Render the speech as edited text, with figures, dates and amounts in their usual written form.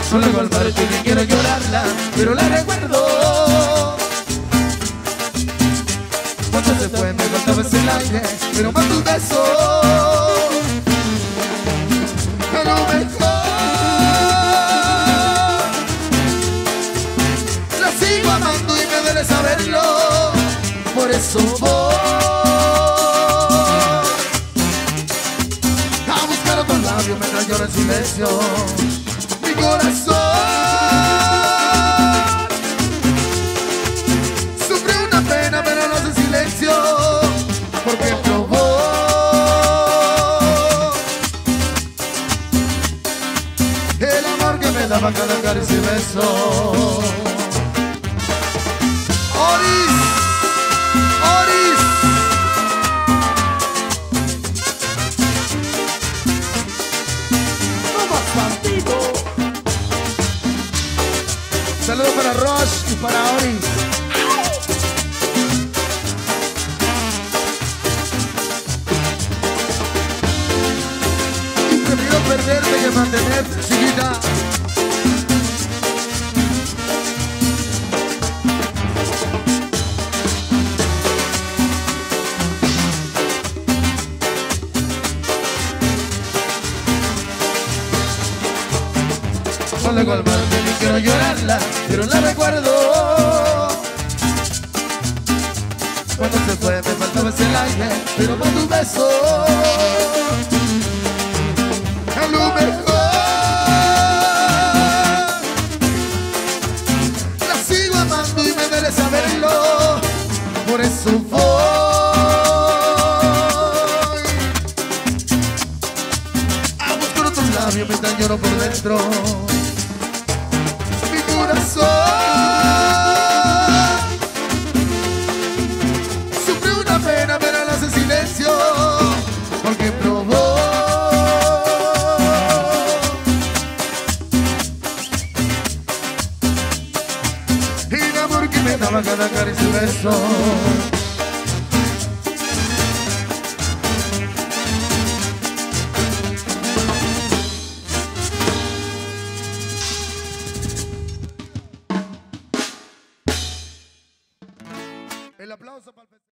Salgo al parque y quiero llorarla, pero la recuerdo. Cuando se fue me faltaba ese aire, pero más tus besos. A lo mejor la sigo amando y me duele saberlo. Por eso voy a buscar otros labios mientras lloro en silencio. Mi corazón sufre una pena pero no hace silencio, porque probó el amor que me daba cada caricia y beso. Oris, Oris, no más partido. Saludos para Roche y para Oris. Y prefiero perderte que mantenerte, chiquita. Salgo al mar y quiero llorarla, pero la recuerdo. Cuando se fue me faltaba ese aire, pero más tus besos. A lo mejor la sigo amando y me duele saberlo. Por eso voy a buscar otros labios mientras lloro por dentro. Sufre una pena pero no hace silencio, porque probó el amor que me daba cada caricia y beso. El aplauso para el